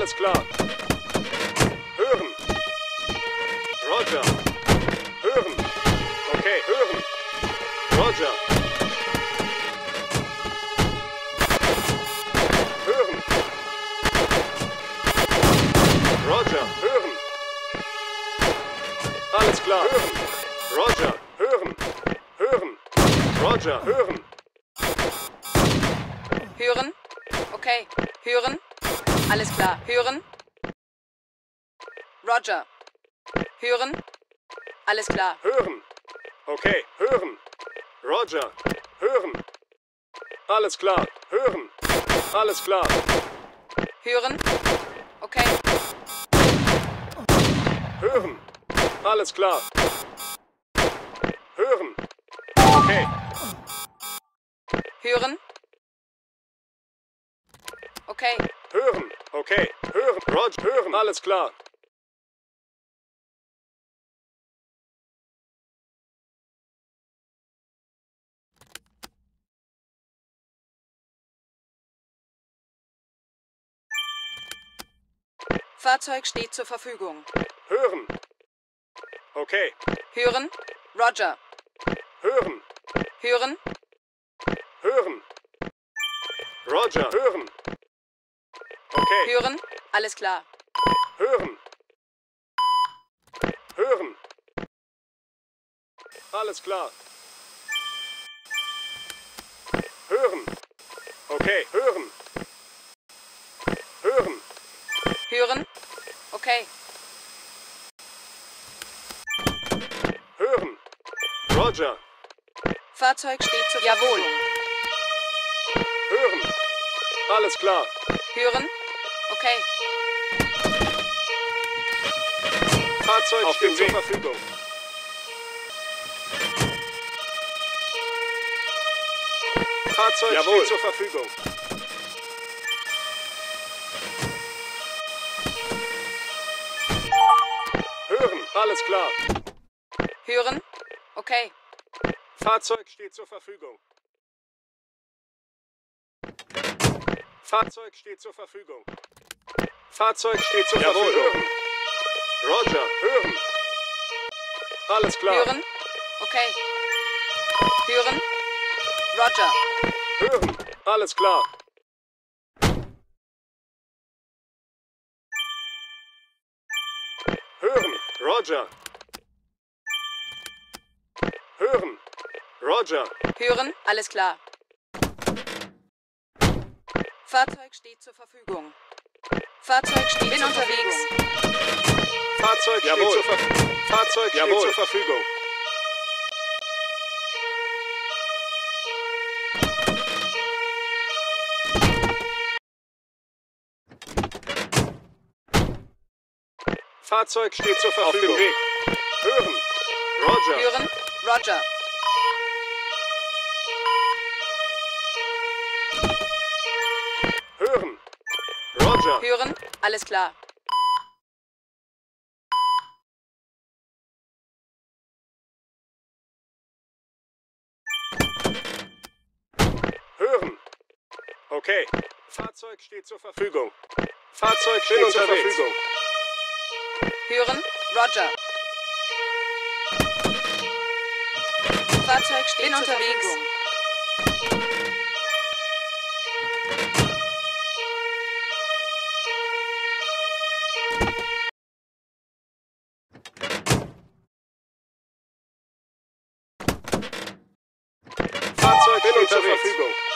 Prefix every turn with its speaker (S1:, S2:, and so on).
S1: Alles klar. Hören. Roger. Hören. Okay, hören. Roger. Hören. Roger. Hören. Alles klar. Hören. Roger. Hören. Hören. Roger. Hören.
S2: Hören. Okay. Hören. Alles klar. Hören. Roger. Hören. Alles klar.
S1: Hören. Okay. Hören. Roger. Hören. Alles klar. Hören. Alles klar.
S2: Hören. Okay.
S1: Hören. Alles klar. Hören. Okay.
S2: Hören. Okay.
S1: Hören. Okay. Hören. Roger. Hören. Alles klar.
S2: Fahrzeug steht zur Verfügung.
S1: Hören. Okay.
S2: Hören. Roger.
S1: Hören.
S2: Hören.
S1: Hören. Roger. Hören. Okay.
S2: Hören. Alles klar.
S1: Hören. Hören. Alles klar. Hören. Okay. Hören. Hören.
S2: Hören. Okay.
S1: Hören. Roger.
S2: Fahrzeug steht zur Verfügung.
S1: Hören. Alles klar.
S2: Hören. Okay.
S1: Fahrzeug steht zur Verfügung. Fahrzeug steht zur Verfügung. Hören. Alles klar.
S2: Hören. Okay.
S1: Fahrzeug steht zur Verfügung. Fahrzeug steht zur Verfügung. Fahrzeug steht zur Verfügung. Roger, hören. Alles klar.
S2: Hören. Okay. Hören. Roger.
S1: Hören. Alles klar. Hören. Roger. Hören. Roger.
S2: Hören. Alles klar. Fahrzeug steht zur Verfügung. Fahrzeug steht zur Verfügung.
S1: Fahrzeug steht zur Verfügung. Fahrzeug steht zur Verfügung. Fahrzeug steht zur Verfügung. Auf dem Weg. Hören. Roger.
S2: Hören. Roger.
S1: Hören. Roger.
S2: Hören. Alles klar.
S1: Hören. Okay. Fahrzeug steht zur Verfügung. Fahrzeug steht zur Verfügung.
S2: Hören. Roger. Fahrzeug steht zur Verfügung.
S1: Fahrzeug steht zur Verfügung.